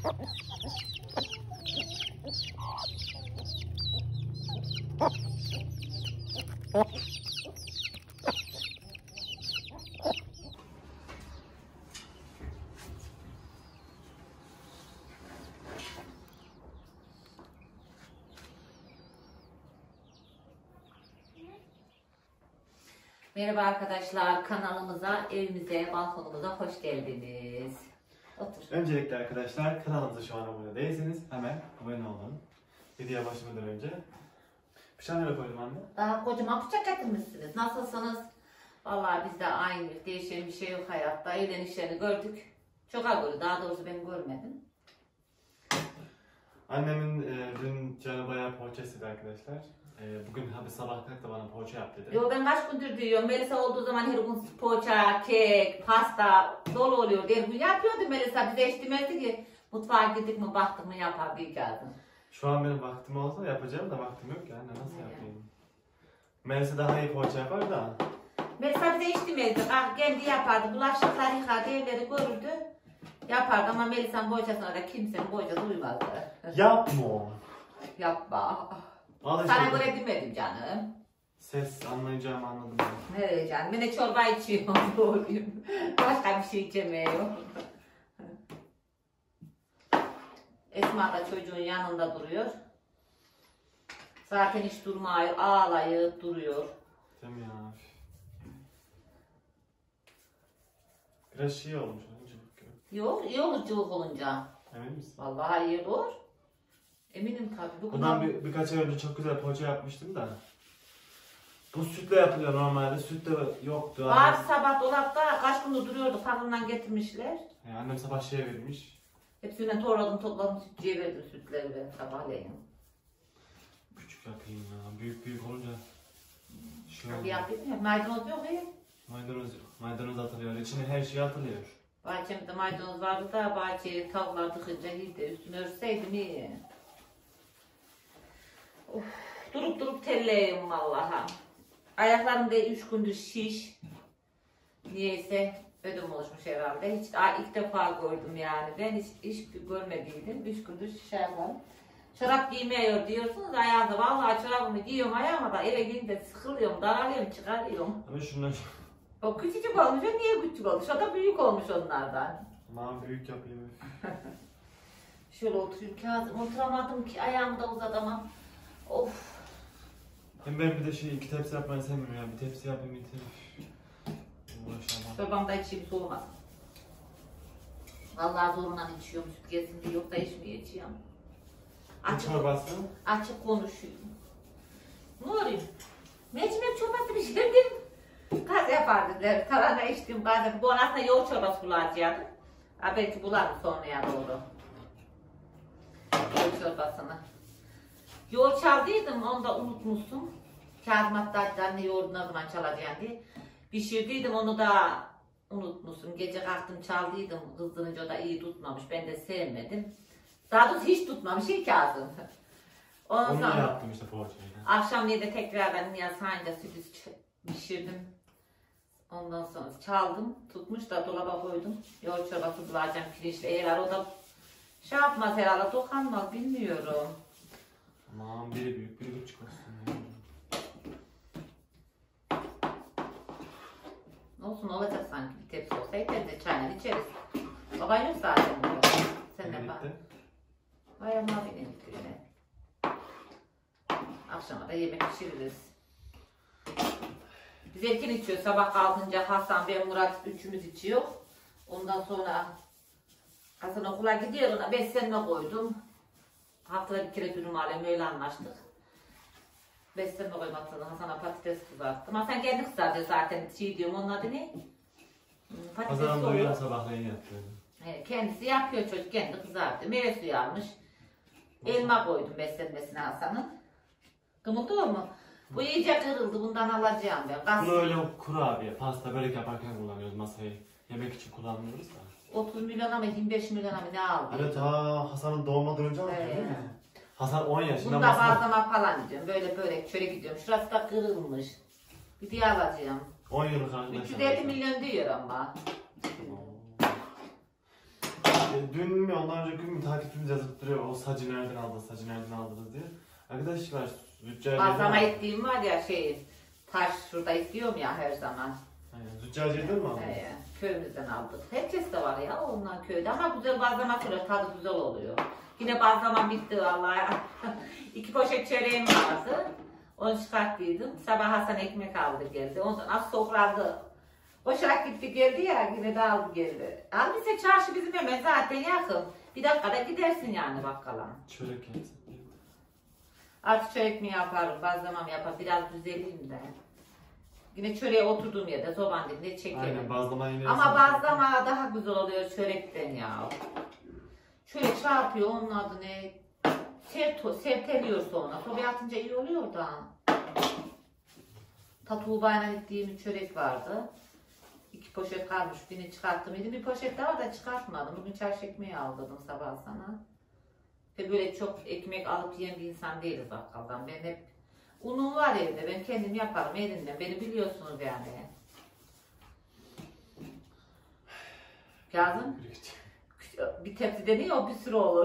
Merhaba arkadaşlar, kanalımıza, evimize, balkonumuza hoş geldiniz. Otur. Öncelikle arkadaşlar kanalımıza şu an abone değilseniz hemen abone olun. Videoya başlamadan önce. Bir şey nereye koydum anne? Daha kocaman bıçak getirmişsiniz. Nasılsınız? Vallahi bizde aynı, değişen bir şey yok hayatta. Evlen işlerini gördük. Çok ağır, daha doğrusu ben görmedim. Annemin dün canı bayağı poğaça istedi arkadaşlar. Bugün hadi sabah kalk da bana poğaça yap dedi. Yo, ben kaç gündür diyorum. Melisa olduğu zaman her gün poğaça, kek, pasta dolu oluyor. Der gün yapıyordu Melisa. Bize hiç demezdi ki mutfağa gittik mi baktık mı yapar diyeceğim. Şu an benim vaktim olsa yapacağım da vaktim yok ya anne, nasıl yapayım? Melisa daha iyi poğaça yapar da. Melisa bize hiç demezdi. Kendi yapardı. Bulaşıkları yıkardı, evleri görürdü. Yapardı ama Melisa'nın poğaçasına da kimsenin poğaçası uymazdı. Yapma o. Yapma. Al Sana işte. göre demedim canım. Ses anlayacağımı anladım ben. Nereye canım? Ben de çorba içiyorum. Doğruyum. Başka bir şey içemiyorum. Esma da çocuğun yanında duruyor. Zaten hiç durmuyor. Ağlayıp duruyor. Değil mi ya? Biraz şey olmuş. Yok, iyi olur cıvık olunca. Emin misin? Vallahi iyi olur. Eminim tabii. Bundan birkaç ay önce çok güzel poğaça yapmıştım da. Bu sütle yapılıyor normalde. Süt de yoktu. Var sabah dolapta kaç gündür duruyordu. Fırından getirmişler. Annem sabah şeye vermiş. Hepsinden topladım sütçüye verdim sütleri ben sabahleyin. Küçük yapayım ya. Büyük olunca şey Hadi oluyor. yapayım ya. Maydanoz yok ya. Maydanoz atılıyor. İçine her şey atılıyor. Bahçemde maydanoz vardı da bahçeye tavuklar tıkınca iyiydi. Üstünü örseydim iyi. Of, durup terleyim vallaha. Ayaklarım da 3 gündür şiş. Niyeyse ödüm oluşmuş herhalde. Hiç ilk defa gördüm yani. Ben hiç görmediydim. 3 gündür şiş ayaklarım. Çorap giymiyor diyorsunuz ayağımda. Vallahi çorabımı giyiyorum ayağıma da eve gidince sıkılıyorum, daralıyorum, çıkarıyorum. Hani şundan O küçücük olmuş, o niye küçük olmuş? O da büyük olmuş onlardan. Aman büyük yapayım. Şöyle oturayım Kazım, oturamadım ki ayağımı da uzatamam. Of. Hem ben bir de iki tepsi yapmayı sevmiyorum ya. Bir tepsi yapayım yeter. Uğraşamam. Çorbamda içeyim soğumasın. Vallahi zorundan içiyorum, süt gelsin diye yoksa içmeyeceğim. Ne çorbası? Açık konuşuyorum. Ne oluyor? Mercimek çorbası pişirdim. Gaz yapardı der. Tarhana içtim gaz. Bu aslında yoğurt çorbası bulacaktım. Belki bularım sonraya doğru. Yoğurt çorbasını. Yoğurt çaldıydım, onu da unutmuştum. Kazım hatta anne yoğurdu ne zaman çalacağım diye. Pişirdiydim, onu da unutmuşum. Gece kalktım çaldıydım, kızdırınca o da iyi tutmamış. Ben de sevmedim. Daha doğrusu hiç tutmamış, iyi Kazım. Onu da yaptım işte poğaçayı. Akşamleyin de tekrardan yasayınca sütü pişirdim. Ondan sonra çaldım, tutmuş da dolaba koydum. Yoğurt çorbası bulacağım pirinçli. Eğer o da şey yapmaz herhalde, dokanmaz bilmiyorum. Aman biri büyük, biri küçük olsun. Olsun, olacak sanki bir tepsi olsaydı ben de çayla içeriz. Baban yok zaten burada. Sen de bak. Bayan abinin köyüne. Akşama da yemek pişiririz. Biz erken içiyoruz. Sabah kalkınca Hasan, ben, Murat üçümüz içiyor. Ondan sonra Hasan okula gidiyor, ona beslenme koydum. Haftada bir kere dürüm alayım, öyle anlaştık. Beslenme koymasını Hasan'a patates kızarttım. Hasan kendi kızartıyor zaten, şey diyorum, onun adı ne? Hasan'ın doyuyor sabahleyin yapıyor. Kendisi yapıyor, çocuk kendi kızartıyor. Meyve suyu almış. Elma koydum beslenmesine Hasan'ın. Kımıldı mu? Bu iyice kırıldı, bundan alacağım ben. Bunu öyle kurabiye, pasta, börek yaparken kullanıyoruz masayı. Yemek için kullanmıyoruz da. 30 milyona mı 25 milyona mı ne aldı? Evet Hasan'ın doğmadan önce aldı değil mi? Hasan 10 yaşında bunda bazlama falan yiyeceğim. Böyle börek, çörek gidiyorum. Şurası da kırılmış. Bir diye alacağım. 10 yıllık arkadaşlar. 350 milyon diyor ama. Dün mü ondan önceki gün mü takipçimiz yazıp duruyor. O sacı nereden aldınız, sacı nereden aldınız diye. Arkadaşlar züccaciye... Bazlama ettiğim var ya taş şurada istiyorum ya her zaman. Aynen. Züccaciyeden mi aldınız? Köyümüzden aldık. Herkes de var ya onlar köyde ama güzel bazlama sürüyor, tadı güzel oluyor. Yine bazlama bitti vallahi. 2 poşet çöreğim vardı. Onu çıkarttıydım. Sabah Hasan ekmek aldı geldi. Ondan az sofraldı. Koşarak gitti geldi ya yine de aldı geldi. Halbuki çarşı bizim hemen zaten yakın. Bir dakikada gidersin yani bakkala. Çörek yapsın. Artık çörek mi yaparım, bazlama mı yaparım, biraz düzeleyim de. Yine çöreğe oturduğum yerde sobanın dibinde çekerim. Aynen bazlama yine... Ama bazlama daha güzel oluyor çörekten ya. Şöyle çarpıyor, onun adı ne? Serteliyor sonra. Sobaya atınca iyi oluyor da. Tuğba'yla ettiğim çörek vardı. 2 poşet kalmış, birini çıkarttım. Bir poşet daha da çıkartmadım. Bugün çarşı ekmeği aldırdım sabah sana. Ve böyle çok ekmek alıp yiyen bir insan değiliz bakkaldan. Ben hep unum var evde. Ben kendim yaparım elimden. Beni biliyorsunuz yani. Kazım? Bir tepside niye o bir sürü olur?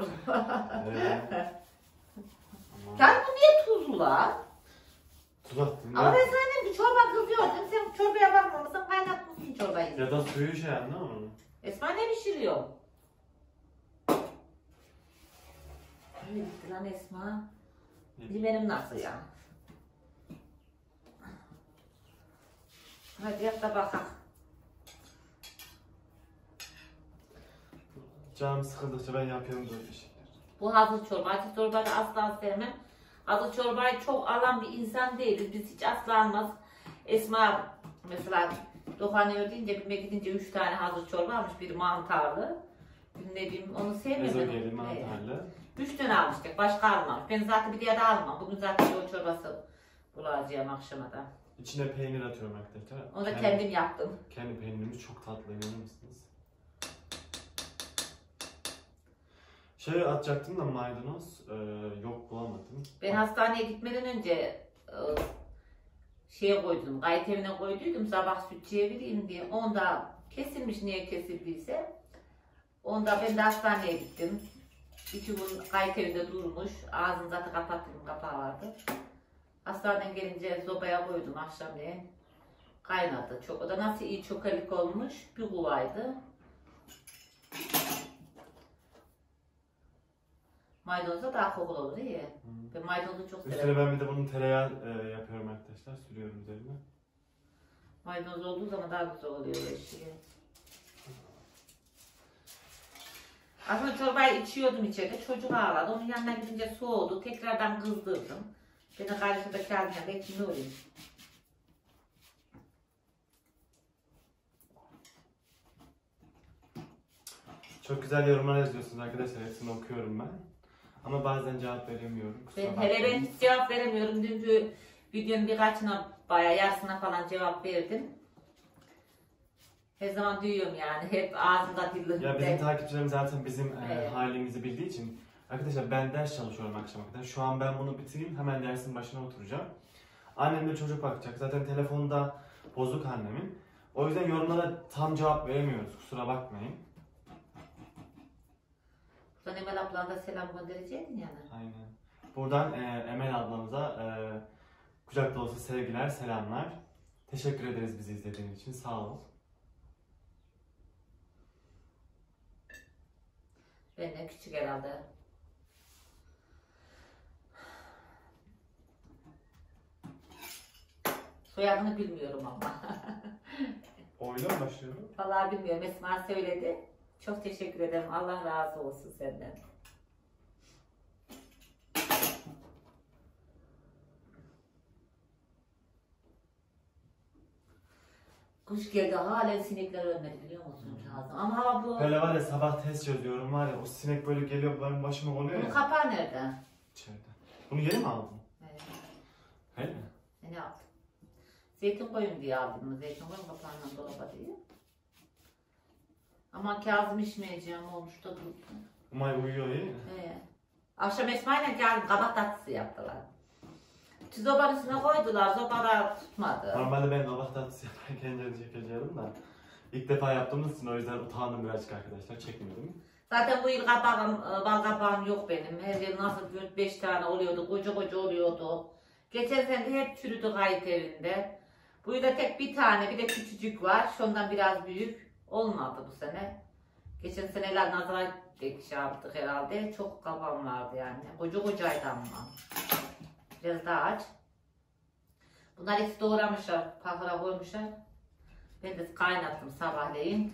Kazım bu niye tuzlu la? Tuz attın Ama ben sana dedim ki çorba kızıyordun. Sen çorbaya bakmamışsın, kaynatmışsın çorbayı. Ya da suyu şey anladın mı? Esma ne pişiriyor? Ne bitti lan Esma? Limenim nasıl ya? Hadi yap da bakalım. Canım sıkıldıkça ben yapıyorum böyle şeyler. Bu hazır çorba. Acı çorbayı asla sevmem. Hazır çorbayı çok alan bir insan değiliz. Biz hiç asla almaz. Esma mesela Dokanıyor deyince bilmek gidince 3 tane hazır çorba almış. Biri mantarlı. Ne bileyim onu sevmedim. Ezogeli mantarlı. 3 tane almıştık. Başka almamış. Ben zaten bir diğer de almam. Bugün zaten o çorbası bulacağım akşama da. İçine peynir atıyorum arkadaşlar. Onu da kendim yaptım. Kendi peynirimiz çok tatlı, inanır mısınız? Şey atacaktım da maydanoz, yok bulamadım. Ben hastaneye gitmeden önce şeye koydum, gayet evine koyduydum sabah sütçüye vereyim diye. Onda kesilmiş, niye kesildiyse. Onda ben de hastaneye gittim. 2 gün gayet evinde durmuş, ağzını zaten kapattım, kapağı vardı. Hastaneden gelince sobaya koydum akşamleyin. Kaynadı çok. O da nasıl iyi çokelik olmuş, bir kuvaydı. Maydanozda daha kokulu olur iyi. Ben maydanozu çok severim. Üstüne ben bir de bunun tereyağı yapıyorum arkadaşlar, sürüyorum üzerine. Maydanoz olduğu zaman daha güzel oluyor böyle şey. Aslında çorbayı içiyordum içeride, çocuk ağladı. Onun yanına gidince soğudu, tekrardan kızdırdım. Ben de karşıda kağıdına bekliyorum. Çok güzel yorumlar yazıyorsunuz arkadaşlar, hepsini okuyorum ben. Ama bazen cevap veremiyorum. Ben hiç cevap veremiyorum. Dünkü videonun birkaçına, bayağı yarısına falan cevap verdim. Her zaman duyuyorum yani, hep ağzımda dilimde. Ya bizim takipçilerimiz zaten bizim halimizi bildiği için. Arkadaşlar ben ders çalışıyorum akşama kadar. Şu an ben bunu bitireyim, hemen dersin başına oturacağım. Annem de çocuk bakacak. Zaten telefonda bozuk annemin. O yüzden yorumlara tam cevap veremiyoruz. Kusura bakmayın. Buradan Emel ablana da selam gönderecektin yani. Aynen. Buradan Emel ablamıza kucak dolusu sevgiler, selamlar. Teşekkür ederiz bizi izlediğin için. Sağ ol. Benden küçük herhalde. Soyadını bilmiyorum ama. Oyla mı başlıyorum? Vallahi bilmiyorum. Esma söyledi. Çok teşekkür ederim. Allah razı olsun senden. Kuş geldi, halen sinekler ölmedi biliyor musun Kazım? Ama hava bu... Böyle var ya, sabah test çözüyorum var ya, o sinek böyle geliyor benim başıma konuyor Bunun ya. kapağı nerede? İçeride. Bunu yeni mi aldın? Evet. He mi? Ne aldım? Zeytin koyun diye aldım mı? Zeytin koyun kapağından dolaba diye. Ama Kazım içmeyeceğim olmuş da durdu. Umay uyuyor iyi mi? Akşam Esma ile Kazım kabak tatlısı yaptılar. Zobanın üstüne koydular, zobada tutmadı. Normalde ben kabak tatlısı yaparken canı çekeceğim da. İlk defa yaptığımız için o yüzden utandım birazcık arkadaşlar. Çekmedim. Zaten bu yıl kabağım, bal kabağım yok benim. Her yıl nasıl 4-5 tane oluyordu, koca koca oluyordu. Geçen sene de hep çürüdü kayıt evinde. Bu yıl da tek bir tane, bir de küçücük var. Şundan biraz büyük. Olmadı bu sene. Geçen seneler nazara şey yaptık herhalde. Çok kabağım vardı yani. Koca kocaydı ama. Biraz daha aç. Bunlar hepsi doğramışlar, pahara koymuşlar. Ben de kaynattım sabahleyin.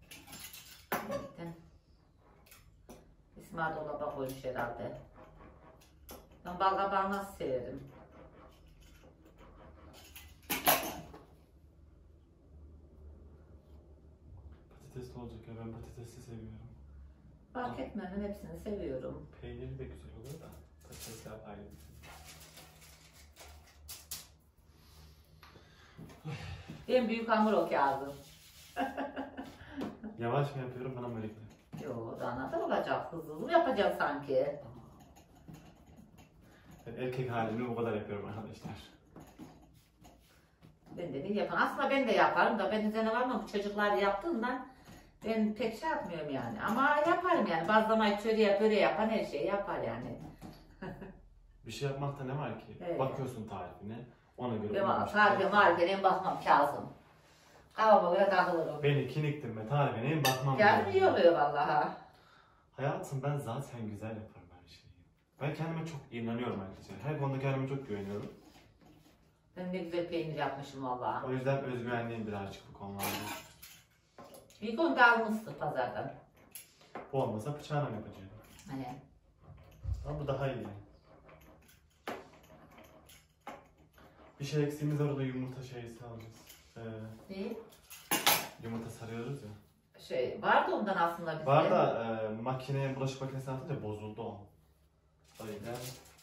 İsmail dolaba koymuş herhalde. Ben bal kabağı nasıl severim. Patatesli olacak ya, ben patatesli seviyorum. Fark etmem, ben hepsini seviyorum. Peyniri de güzel oluyor da patatesli ayrı bir şey. Ben büyük hamur o kağıdım. Yavaş mı yapıyorum bana mı öyle geliyor? Yo, daha nasıl olacak? Hızlı hızlı yapacağım sanki. Ben erkek halimi bu kadar yapıyorum arkadaşlar. Ben de ne yaparım? Aslında ben de yaparım da ben üzerine varmam. Bu çocuklar yaptığından ben pek şey yapmıyorum yani. Ama yaparım yani. Bazlamayı çöreğe böreğe yapan her şeyi yapar yani. Bir şey yapmakta ne var ki? Evet. Bakıyorsun tarifine, ona göre Ben uymuş. tarife marifine bakmam lazım. Kafama göre takılırım. Beni kiniktirme, tarifine bakmam Yani lazım. iyi oluyor vallahi. Hayatım ben zaten güzel yaparım her şeyi. Ben kendime çok inanıyorum arkadaşlar. Her konuda kendime çok güveniyorum. Ben ne güzel peynir yapmışım vallahi. O yüzden özgüvenliyim birazcık bu konularda. Bir konuda almıştık pazardan. Bu olmasa bıçağına mı yapacağım? Hani. Ama bu daha iyi. Bir şey eksiğimiz var, o da yumurta şeysi alacağız. Ne? Yumurta sarıyoruz ya. Vardı ondan aslında bizde. Var da makineye, bulaşık makinesine atınca bozuldu o. O yüzden...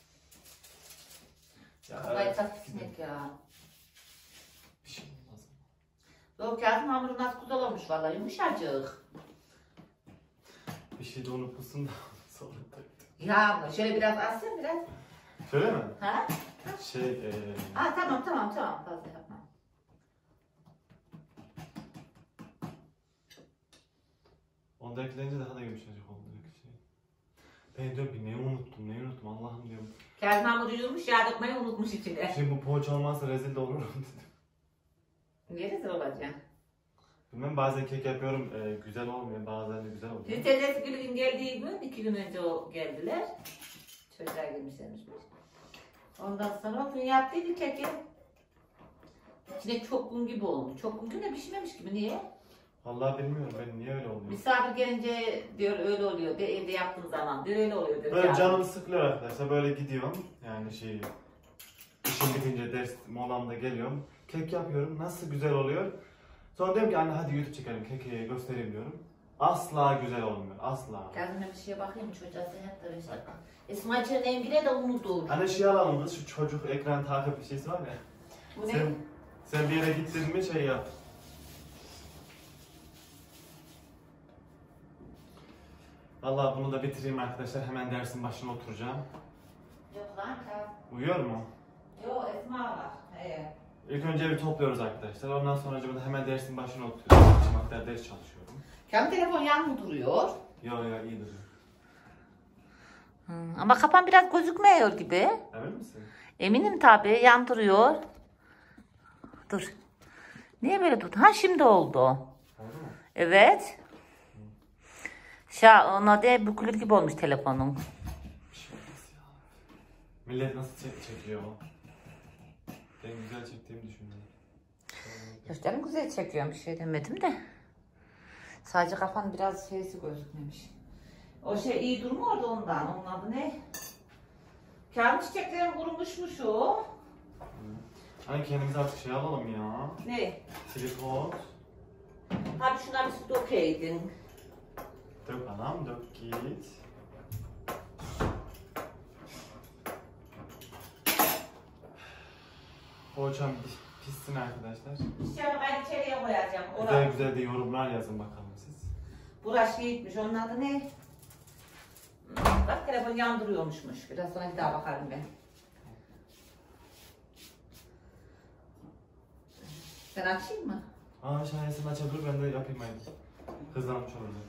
Kafayı tak pismek ya. Bir şey olmaz. Yok Kazım hamuru nasıl güzel olmuş vallahi yumuşacık. Bir şey de unutmuşsun da sonra taktım. Ya şöyle biraz alsın biraz. Şöyle mi? Ha? Tamam fazla yapma. Onda ekleyince daha da yumuşacık oldu şey. Ben diyorum ki neyi unuttum Allah'ım diyorum. Kazım hamuru yumuş yağ dökmeyi unutmuş içine. Şimdi bu poğaça olmazsa rezil de olurum dedim. Niye rezil olacak? Bilmem bazen kek yapıyorum güzel olmuyor, bazen de güzel oluyor. Biz teyzesi Gül'ün geldiği gün, 2 gün önce geldiler. Çocuğa gelmişlermiş. Ondan sonra o gün yaptıydı keki. İçine çok un gibi olmuş. Çok un gibi de pişmemiş gibi. Niye? Vallahi bilmiyorum ben niye öyle oluyor. Misafir gelince diyor öyle oluyor. De, evde yaptığım zaman diyor öyle oluyor. Diyor, Böyle yani. canım sıkılıyor arkadaşlar, böyle gidiyorum yani işim bitince ders molamda geliyorum. Kek yapıyorum, nasıl güzel oluyor. Sonra diyorum ki anne hadi YouTube çekelim, keki göstereyim diyorum. Asla güzel olmuyor, asla. Kendime bir şeye bakayım çocuğa seyahat da işte. İsmail Çerneğimgile de unutur. Hani şey alalım kız, şu çocuk ekran takip bir şeysi var ya. Bu ne? Sen bir yere gittin mi şey yap. Vallahi bunu da bitireyim arkadaşlar, hemen dersin başına oturacağım. Yok lan kal. Uyuyor mu? Yok Esma var. İlk önce bir topluyoruz arkadaşlar. Ondan sonra da hemen dersin başına oturuyorum. Akşam ders çalışıyorum. Kendi telefon yan mı duruyor? Yo iyi duruyor. Ama kapan biraz gözükmüyor gibi. Emin misin? Eminim tabii yan duruyor. Dur. Niye böyle durdu? Ha şimdi oldu. Oldu mu? Evet. Ona da bükülür gibi olmuş telefonun. Bir şey olmaz ya. Millet nasıl çekiyor o? Ben güzel çektiğimi düşünüyorum. Gösterim güzel çekiyorum, bir şey demedim de. Sadece kafan biraz şeysi gözükmemiş. O şey iyi durmuyordu ondan. Onun adı ne? Kârım çiçeklerim kurumuşmuş o. Hani kendimize artık şey alalım ya. Ne? Tripod. Abi şuna bir su dökeydin. Dök anam dök git. Poğaçam pişsin arkadaşlar. Dışarı ben içeriye koyacağım. Güzel güzel de yorumlar yazın bakalım siz. Burası gitmiş. Onun adı ne? Bak telefon yandırıyormuşmuş. Biraz sonra bir daha bakarım ben. Sen açayım mı? Şahiyesin açabilir, ben de yapayım haydi. Hızlanmış olacak.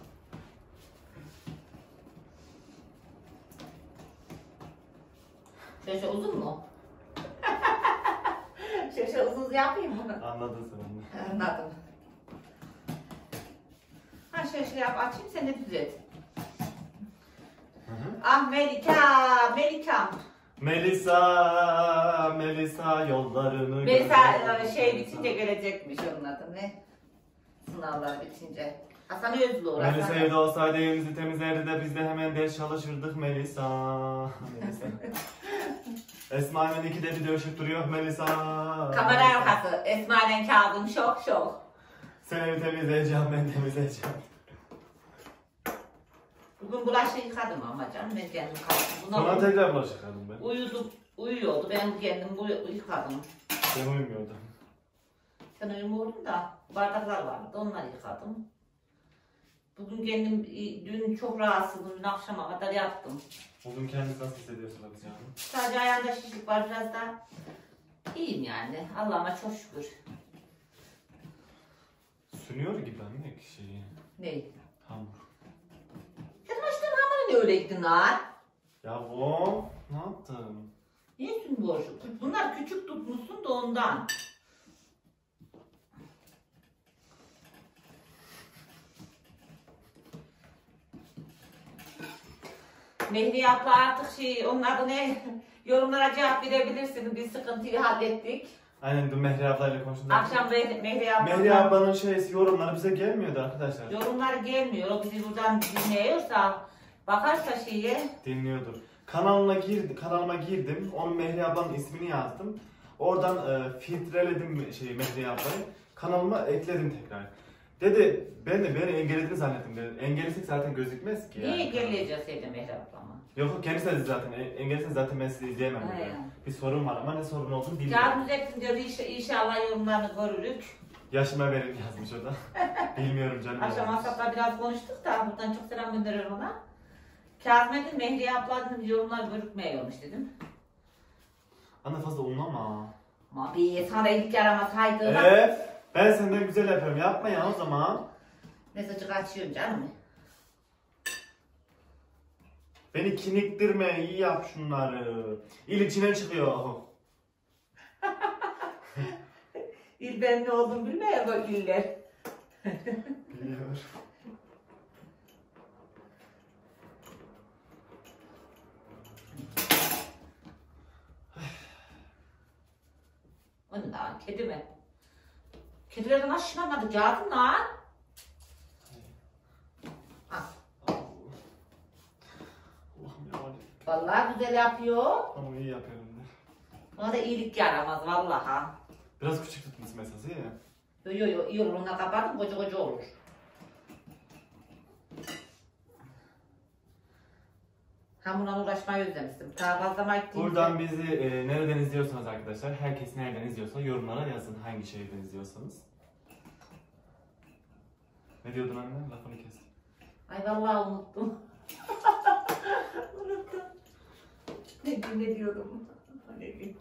Şöyle uzun mu? Şöyle uzun yapayım mı? Anladın sen onu. Anladım. Ha şöyle yap, açayım, sen de düzelt. Ah Melikam. Melisa yollarını Melisa şey bitince gelecekmiş onun adı ne? Sınavlar bitince. Hasan Özlü Melisa evde olsaydı evimizi temizlerdi de biz de hemen ders çalışırdık Melisa. Esma hemen ikide bir dövüşüp duruyor Melisa. Kamera arkası. Esma'yla Kazım şok. Sen evi temizleyeceğim, ben temizleyeceğim. Bugün bulaşığı yıkadım ama canım, ben kendim yıkadım. Sonra tekrar bulaşık yıkadım ben. Uyuyordu, ben kendim yıkadım. Ben uyumuyordum. Sen uyumuyordun da bardaklar vardı, onları yıkadım. Bugün kendim, dün çok rahatsızdım, dün akşama kadar yattım. Bugün kendinizi nasıl hissediyorsun Hatice Hanım? Sadece ayağımda şişlik var, biraz da iyiyim yani. Allah'ıma çok şükür. Sünüyor gibi anne şeyi. Ne? Hamur. Sen açtığın hamuru ne öyle gittin lan? Ya bu ne yaptın? Niye sün boşu? Bunlar küçük tutmuşsun da ondan. Mehdi abla artık onun adı ne? Yorumlara cevap verebilirsin. Bir sıkıntıyı hallettik. Aynen dün Mehri ablayla konuştuk. Akşam Mehdi abla. Mehri ablanın yorumları bize gelmiyordu arkadaşlar. Yorumlar gelmiyor. O bizi buradan dinliyorsa, bakarsa Dinliyordur. Kanalıma girdim. Onun Mehri ablanın ismini yazdım. Oradan filtreledim Mehri ablayı. Kanalıma ekledim tekrar. Dedi beni engellediğini zannettim dedi. Engellesek zaten gözükmez ki. Niye yani. engelleyeceğiz Mehdi ablama? Yok kendisi dedi zaten. Engellesek zaten ben sizi izleyemem dedi. Aynen. Bir sorun var ama ne sorun olduğunu bilmiyorum. Yarın düzelttim diyor. İnşallah yorumlarını görürük. Yaşıma verin yazmış o da. Bilmiyorum canım. Akşam WhatsApp'ta biraz konuştuk da buradan çok selam gönderiyorum ona. Kazım dedim, Mehriye abla dedim, yorumlar görükmüyormuş dedim. Anne fazla unlama. Ama bir sana ilk yaramasaydı. Evet. Ben senden güzel yapıyorum. Yapma ya o zaman. Mesajı açıyorum canım. Beni kiniktirme. İyi yap şunları. İl içine çıkıyor. İl ben ne olduğumu bilmiyor bu iller. Biliyor. O ne lan? Kedi mi? Kedilerden aşınamadık yardım lan. Ah. Allah'ım ya. Vallahi güzel yapıyor. Ama iyi yapıyorum de. Ona da iyilik yaramaz vallahi. Biraz küçük tutmuş mesajı ya. Yo iyi olur, ona kapattım koca olur. Hamurla uğraşmayı özlemiştim. Daha fazla gittiğimde. Buradan bizi nereden izliyorsanız arkadaşlar, herkes nereden izliyorsa yorumlara yazın hangi şehirden izliyorsanız. Ne diyordun anne? Lafını kestim. Ay vallahi unuttum. Unuttum. Ne diyordum? Ne diyordum?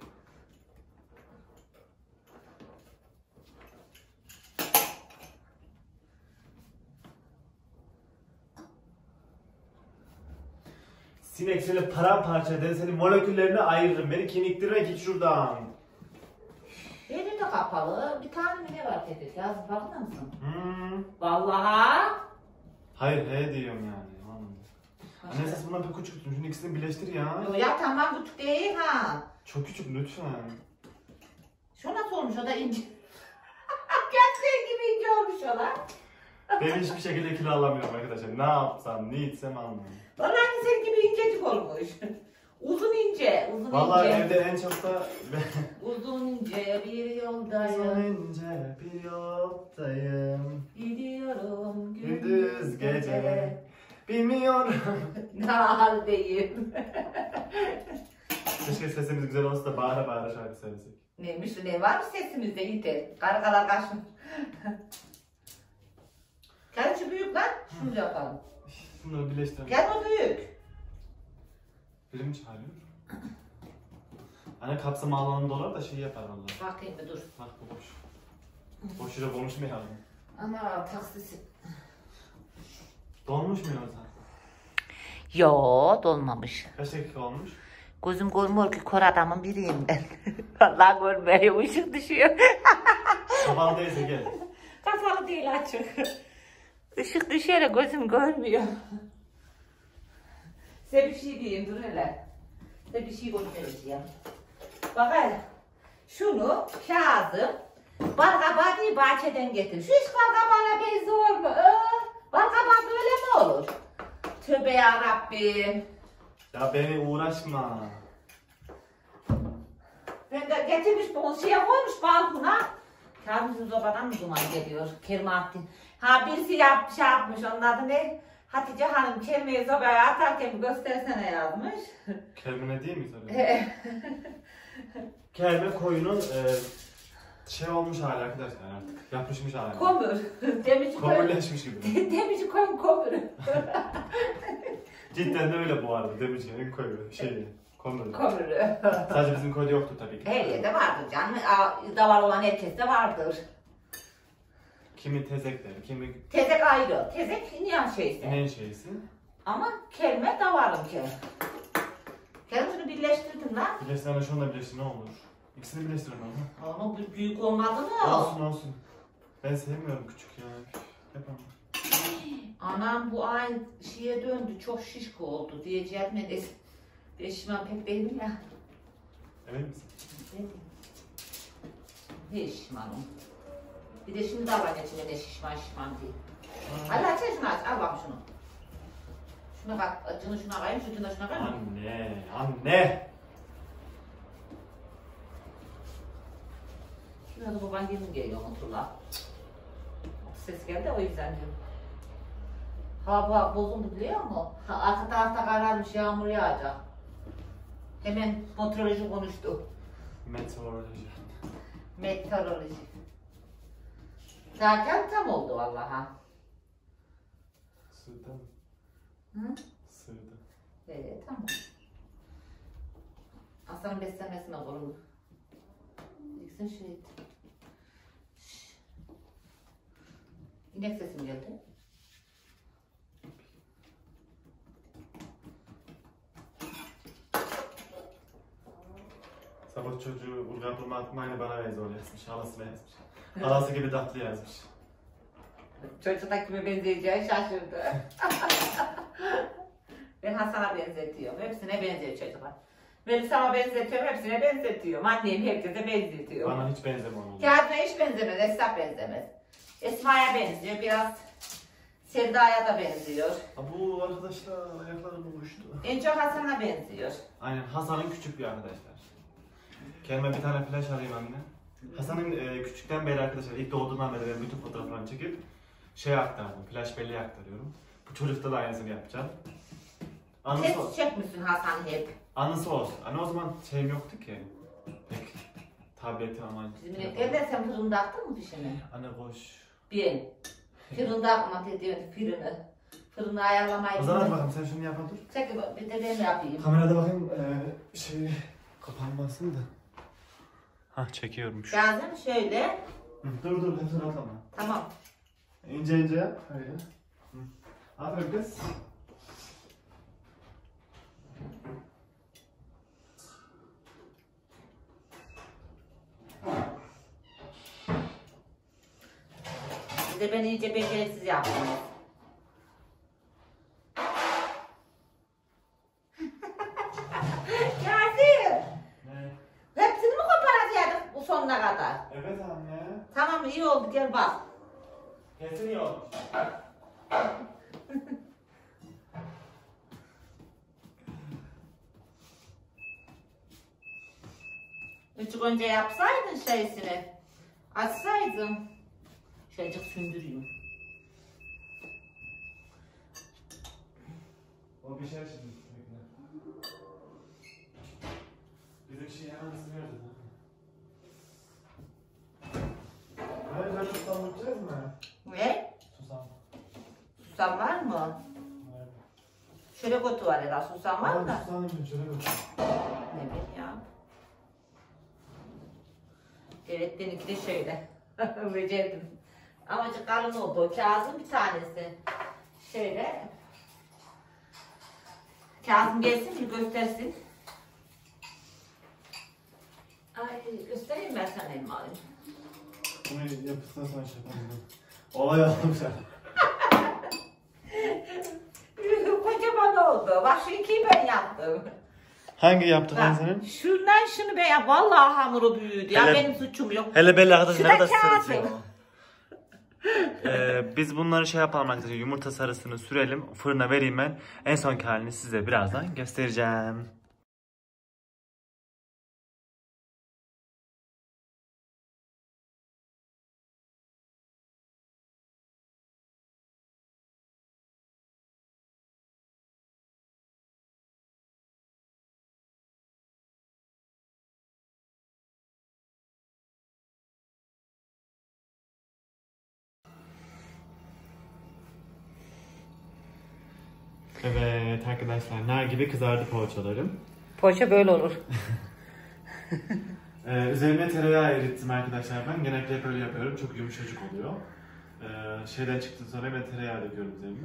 Sinek seni paramparça eder, seni moleküllerine ayırırım. Beni kiniktirme, git şuradan. Yeri de kapalı. Bir tane mi ne var dedi? Yazın farkında mısın? Vallahi. Hayır, he diyorum yani. Anladım. Anne ses bundan pek küçük tutun. Şunun ikisini birleştir ya. Yo ya tamam, küçük değil ha. Çok küçük lütfen. Şu nasıl olmuş, o da ince. Gerçek gibi ince olmuş o da. Ben hiçbir şekilde kilo alamıyorum arkadaşlar. Ne yapsam, ne içsem almıyorum. Vallahi senin gibi incecik olmuş. Uzun ince. Vallahi evde en çok da... Uzun ince bir Uzun yoldayım. ince bir yoldayım. Gidiyorum Gündüz gece. Bilmiyorum. Ne haldeyim. Keşke sesimiz güzel olsa da bağıra bağıra şarkı söylesek. Neymiş, ne var mı sesimizde yeter. Kargalar kaçmış. Gel şu büyük lan. Şunu yapalım. Bunları birleştirelim. Gel o büyük. Biri mi çağırıyor? Anne kapsam alanı dolar da şey yapar valla. Bakayım bir dur. Bak bu boş. Boşuna konuşmayalım. Ana taksisi. Dolmuş mu yoksa? Yo dolmamış. Kaç dakika olmuş? Gözüm görmüyor ki kör adamın biriyim ben. Vallahi görmüyor, ışık düşüyor. Kapalı değilse gel. Kapalı değil açık. Işık düşüyor gözüm görmüyor. Size bir şey diyeyim dur hele. Size bir şey göstereceğim. Bak hele. Şunu Kazım balkabağı diye bahçeden getir. Şu iş balkabağına benziyor mu? Balkabağı böyle mi olur? Tövbe yarabbim. Ya beni uğraşma. Ben de getirmiş bunu şeye koymuş balkona. Kazım'ın sobadan mı duman geliyor? Kermattin. Ha birisi yapmış onun adı ne? Hatice Hanım kelimeyi sobaya atarken bir göstersene yazmış. Kelime değil mi tabii? Kelime koyunun şey olmuş hali arkadaşlar artık. Yapışmış hali. Komür. Demirci koyun. Komürleşmiş gibi. Demirci koyun komür. Cidden de öyle bu arada. Demirci'nin koyu komürü. Komürü. Sadece bizim köyde yoktur tabii ki. Her yerde vardır canım. Davar olan herkeste vardır. Kimi tezekleri, kimi Tezek ayrı. Tezek inen şeysi. inen şeysi. Ama kelime davarım ki. Kelime şunu birleştirdim lan. Birleştirme şununla birleştir ne olur? İkisini birleştirin ama. Ama büyük olmadı mı? Olsun olsun. Ben sevmiyorum küçük ya. Yapamam. Anam bu ay şeye döndü. Çok şişko oldu diyeceğim. Ben şişman pek değilim ya. Emin misin? Ne şişmanım. Bir de şimdi davran içinde ne şişman diye. Hadi aç şunu aç. Al bak şunu. Şuna bak. Acını şuna koyayım. Sütünü de şuna koyayım. Anne. Şimdi de baban gelin geliyor Mutlu'la. Ses geldi o yüzden diyorum. Hava bozuldu biliyor musun? Arka tarafta kararmış yağmur yağacak. Hemen meteoroloji konuştu. Meteoroloji. Zaten tam oldu vallahi. Sığdı mı? Hı? Sığdı. Tamam. Aslanın beslenmesine korun. İkisini şey et. İnek sesim geldi. Sabah çocuğu Urgan Durma Atmayla bana benziyor yazmış. Halasına yazmış. Halası gibi tatlı yazmış. Çocuk da kime benzeyeceği şaşırdı. Ben Hasan'a benzetiyorum. Hepsine benziyor çocuklar. Melisa'ma benzetiyorum, hepsine benzetiyorum. Annem herkese benzetiyor. Bana hiç benzemiyor. Kağıtına hiç benzemez, Esra benzemez. Esma'ya benziyor, biraz Sevda'ya da benziyor. Bu arkadaşlar ayaklarım uyuştu. En çok Hasan'a benziyor. Aynen Hasan'ın küçük bir arkadaşlar. Kendime bir tane flash alayım anne. Hasan'ın küçükten beri arkadaşlar ilk doğduğundan beri ben bütün fotoğraflarını çekip aktardım. Flash belleğe aktarıyorum. Bu çocukta da aynısını yapacağım. Test çekmişsin Hasan hep. Anısı olsun. Hani o zaman şeyim yoktu ki. Pek tableti aman. Bizim evde sen fırında attın mı pişini? Anne koş. Ben. Fırında atma dediğim fırını. Fırını ayarlamayı. O zaman hadi bakalım sen şunu yap dur. Çek bir de ben yapayım. Kamerada bakayım şey kapanmasın da. Hah çekiyormuş. Yazım şöyle. Dur hepsini at ama. Tamam. İnce yap. Öyle. Aferin kız. Bir de beni iyice beceriksiz yaptınız. Yazım. Ne? Hepsini mi koparacaktık bu sonuna kadar? Evet anne. Tamam iyi oldu gel bak. Kesin iyi olmuş. Küçük önce yapsaydın şeysini. Açsaydım. Şöyle sündüreyim. O bir şey şimdi. Bizim şey hemen sınırdı. Hayır ben susam yapacağız mı? Ne? Susam. Susam var mı? Evet. Şöyle kutu var ya susam var da. Susam yapayım şöyle bak. Ne bileyim ya. Evet benimki de şöyle. Becerdim. Amacı kalın oldu. O Kazım bir tanesi. Şöyle. Kazım gelsin bir göstersin. Ay göstereyim ben sana elma alayım. Bunu yapısına sonra şey yapalım. Olay olmuş. Kocaman oldu. Bak şu ikiyi ben yaptım. Hangi yaptık Bak, senin? şundan şunu ben yap. Vallahi hamuru büyüdü. Ya Hele- benim suçum yok. Hele belli arkadaşlar ne Şurada kadar Kazım. sırıtıyor. Biz bunları şey yapalım arkadaşlar. Yumurta sarısını sürelim. Fırına vereyim ben. En sonki halini size birazdan göstereceğim. Evet arkadaşlar nar gibi kızardı poğaçalarım. Poğaça böyle olur. Üzerine tereyağı erittim arkadaşlar ben. Genellikle hep öyle yapıyorum. Çok yumuşacık oluyor. Şeyden çıktı sonra hemen tereyağı döküyorum üzerine.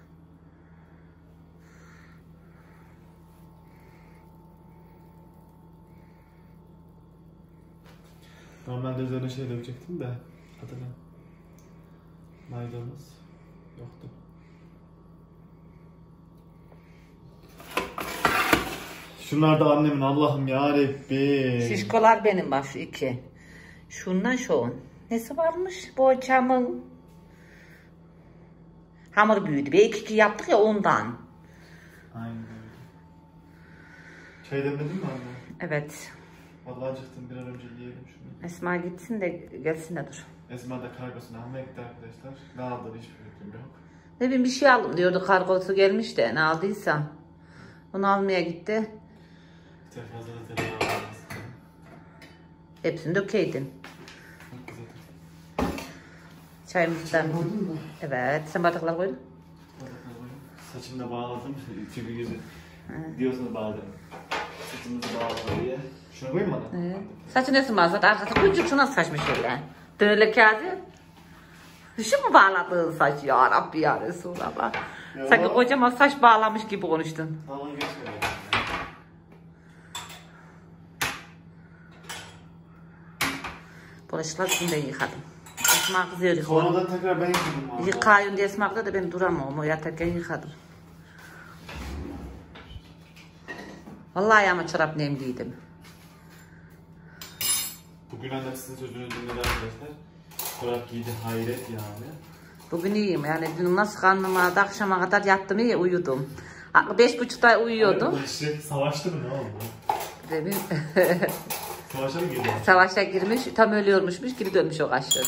Normalde üzerine şey dökecektim de hatırla. Maydanoz yoktu. Şunlar da annemin Allah'ım yarabbim. Şişkolar benim bak şu iki. Şundan şun. Nesi varmış poğaçamın? Hamur büyüdü. Belki iki yaptık ya ondan. Aynen öyle. Çay demledin mi anne? Evet. Vallahi acıktım bir an önce yiyelim şunu. Esma gitsin de gelsin de dur. Esma da kargosunu almaya gitti arkadaşlar. Ne aldığını hiçbir fikrim yok. Ne bileyim bir şey aldım diyordu, kargosu gelmiş de ne aldıysa. Onu almaya gitti. Bir tane fazla da tereyağı almaz. Hepsini dökeydin. Çok güzel. Çayımızdan. Koydun mu? Evet. Sen bardaklar koydun. Saçımı da bağladım. Çünkü gece diyorsunuz bazen. Saçımızı bağladı diye. Şunu koyayım mı bana? Evet. Saçı nesin bağladı? Arkası kucuk şu nasıl saçmış öyle? Dönele kağıdı. Şu mu bağladığın saç ya Rabbi ya Resulallah. Ya. Sanki kocaman saç bağlamış gibi konuştun. Dalga geçmiyor. Bulaşıklar şimdi yıkadım. Esma kızıyor yıkadım. Sonradan tekrar ben yıkadım abi. Yıkayın diye Esma'da da ben duramam. O yatarken yıkadım. Vallahi ayağıma çorap nemliydim. Bugün anne sizin sözünü dinledi arkadaşlar. Çorap giydi hayret yani. Bugün iyiyim yani dün nasıl karnım ağrıdı akşama kadar yattım iyi uyudum. 5.30'da uyuyordum. Savaştı mı ne oldu? Demin Savaşa mı girdi? savaşa girmiş tam ölüyormuşmuş geri dönmüş o kaşlı.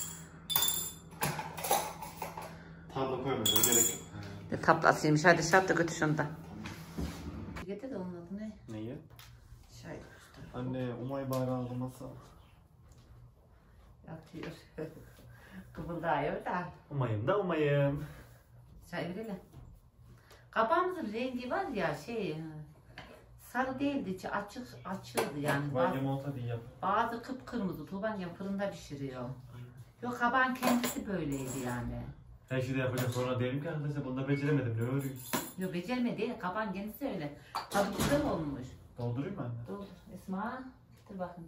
Tablo koymadı gerek yok. Ne tablasıymış hadi şart da götür şunu da. Getir de onun adı ne? Neyi? Çay. Anne umay bayrağı almasa. Yatıyor. Kıvıldıyor da. Umayım da umayım. Çay verelim. Kabağımızın rengi var ya sarı değildi içi açıldı yani. Vanyem olsa diye yap. Bazı kıpkırmızı Tuğba'nın fırında pişiriyor. Yok kabağın kendisi böyleydi yani. Her şeyi de yapacak sonra diyelim ki arkadaşlar bunu da beceremedim ne örüyorsun? Yok becerme değil kabağın kendisi öyle. Tadı güzel olmuş. Doldurayım mı anne? Dur Esma getir bakayım.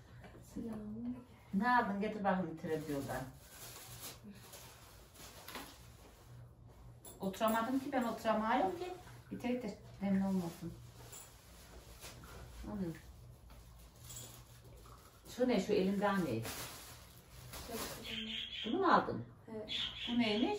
Ne aldın getir bakayım televizyondan. Oturamadım ki ben oturamıyorum ki. Bir tek de emin olmasın. Anladım. Şu ne şu elimden ne? Bunu mu aldın? Evet. Bu neymiş?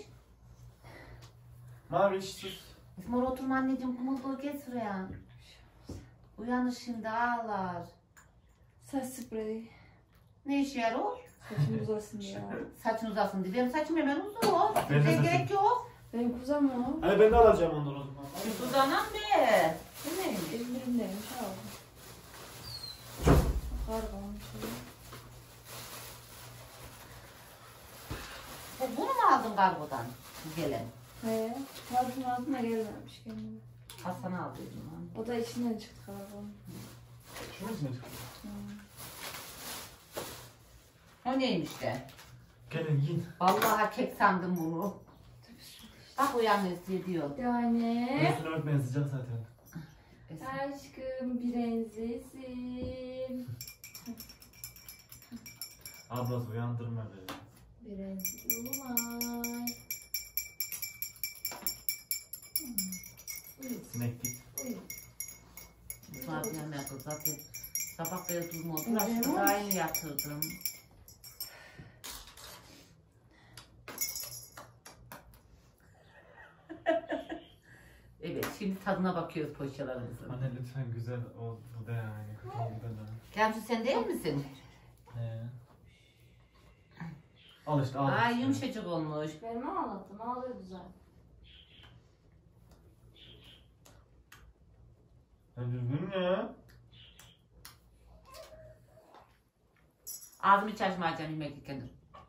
Mavi hiç sus. İsmail oturma anneciğim kumulduğu gel şuraya. Uyanır şimdi ağlar. Saç spreyi. Ne işe yarar o? Saçım uzasın ya. Saçın uzasın diye. Benim saçım hemen uzun. Benim de Bize saçım- gerek yok. Benim kuzum o. Hani ben de alacağım ondan o zaman. Uzanan be. Bu neymiş? İzmir'imdeymiş aldım. Kar kalmış. Bunu mu aldın kargodan? Gelen. He. Karbon altına gelmemiş kendine. Hasan aldıydım ben. O da içinden çıktı karbon. Şunu mu? Ha O neymiş de? Gelin yiyin. Vallahi kek sandım bunu. Bak uyanmış diyor. Yani. Üstünü örtmeyin sıcak zaten. Aşkım prensesim. Ablası uyandırma beni. Prenses Umay. Uyu. Sinek git. Uyu. Zaten yaptım zaten. Sabah böyle durma oldu. Evet. Aşkım daha yeni yatırdım. Evet, şimdi tadına bakıyoruz poğaçalarımızın. Anne lütfen güzel ol. Bu da yani. Kötü oldu da. Gamze sen değil misin? Al işte al. Aa işte. yumuşacık olmuş. Benim ağlattım. Ağlıyor güzel. Ya düzgün ya. Ağzımı hiç açmayacağım yemek yerken.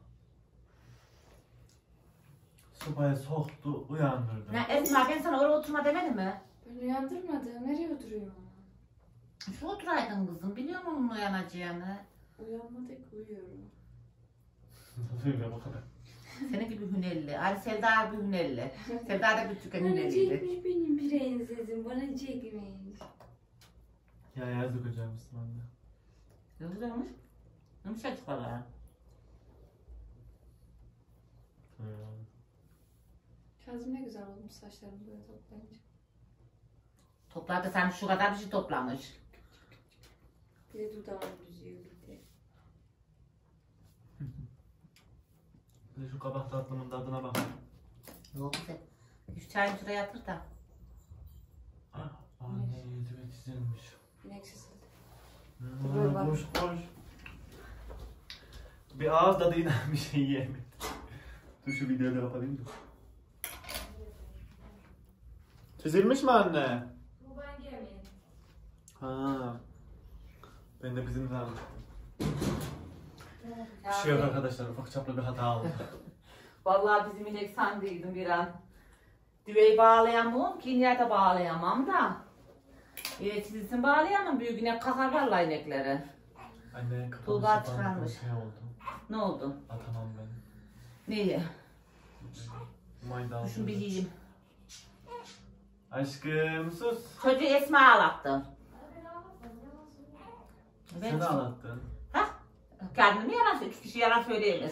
Sobaya soktu, uyandırdı. Ne Esma ben sana oraya oturma demedim mi? Ben uyandırmadım. Nereye oturuyorum? Şu oturaydın kızım. Biliyor musun onun uyanacağını? Uyanmadık, uyuyorum. Duymuyor bu kadar. Senin gibi hünelli. Ali Sevda abi hünelli. Sevda da küçükken Bana hünelliydi. çekmiş benim prensesim. Bana çekmiş. Ya yazık hocam anne. Ne güzel olmuş. Yumuşacık valla. Kazım ne güzel olmuş saçlarını böyle toplayınca. Toplarda sen şu kadar bir şey toplamış. Bir de dudağım düzüyor bir de. Bir de şu kabak tatlımın tadına bak. Yok güzel. Şu çayını şuraya yatır da. Anne yüzüme çizilmiş. İneksiz. Hı, koş koş. Bir ağız tadıyla bir şey yiyemedim. Dur şu videoda yapayım da. Çizilmiş mi anne? Bu ben yemeğim. Ha. Ben de bizim zannettim. Bir şey yok arkadaşlar, ufak çaplı bir hata oldu. Vallahi bizim inek sandıydım bir an. Düveyi bağlayamam ki ineğe bağlayamam da. Çizilsin bağlayamam. Büyük inek kakar vallahi inekleri. Anne kapalı Tuğba şapan çıkarmış. şey oldu. Ne oldu? Atamam ben. Neyi? Mayda Şunu bir yiyeyim. Aşkım sus. Çocuğu Esma ağlattı. Sen ağlattın. Ha? Kendimi yalan söylüyor. 2 kişi yalan söyleyemez.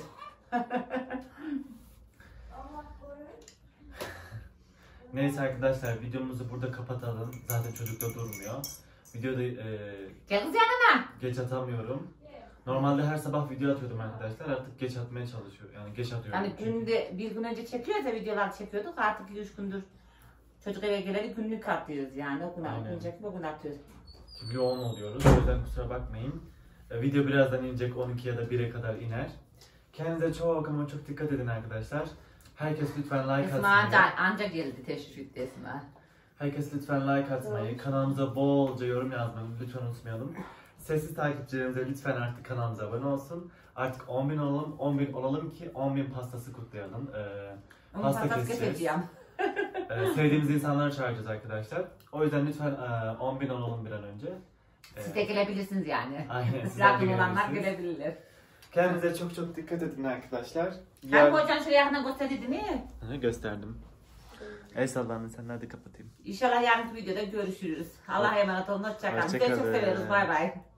Neyse arkadaşlar videomuzu burada kapatalım. Zaten çocuk da durmuyor. Videoda Gel kız yanına. geç atamıyorum. Normalde her sabah video atıyordum arkadaşlar. Artık geç atmaya çalışıyorum. Yani geç atıyorum. Hani günde bir gün önce çekiyoruz ya videolar çekiyorduk. Artık 2-3 gündür çocuk eve geleli günlük atıyoruz yani. O gün Aynen. atınca o gün atıyoruz. Çünkü yoğun oluyoruz. O yüzden kusura bakmayın. Video birazdan inecek. 12 ya da 1'e kadar iner. Kendinize çok ama çok dikkat edin arkadaşlar. Herkes lütfen like Esma atmayı. anca geldi teşrif etti Esma. Herkes lütfen like atmayı. Kanalımıza bolca yorum yazmayı lütfen unutmayalım. Sessiz takipçilerimize lütfen artık kanalımıza abone olsun. Artık 10.000 olalım. 10.000 olalım ki 10.000 pastası kutlayalım. Onun Pasta pastası keseceğiz. keseceğim. Sevdiğimiz insanları çağıracağız arkadaşlar. O yüzden lütfen 10.000 olalım bir an önce. Siz de gelebilirsiniz yani. Aynen, sizler de Yakın olanlar gelebilirsiniz. gelebilirler. Kendinize çok çok dikkat edin arkadaşlar. Hem kocan şöyle yakından gösterdi değil mi? Gösterdim. El sallanın, sen hadi kapatayım. İnşallah yarınki videoda görüşürüz. Allah'a emanet olun. Hoşça kalın. Sizi çok Hoşça kalın. seviyoruz. Bay bay.